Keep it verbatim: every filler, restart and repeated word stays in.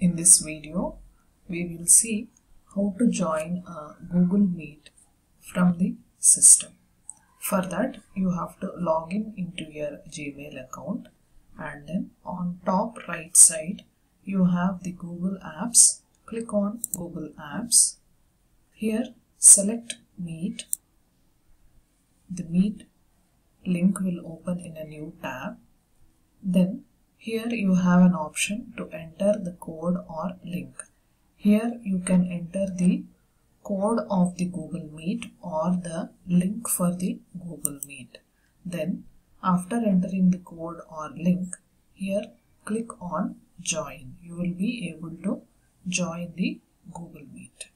In this video, we will see how to join a Google Meet from the system. For that, you have to log in into your Gmail account, and then on top right side, you have the Google Apps. Click on Google Apps. Here, select Meet. The Meet link will open in a new tab. Then here you have an option to enter the code or link. Here you can enter the code of the Google Meet or the link for the Google Meet. Then after entering the code or link, here click on join. You will be able to join the Google Meet.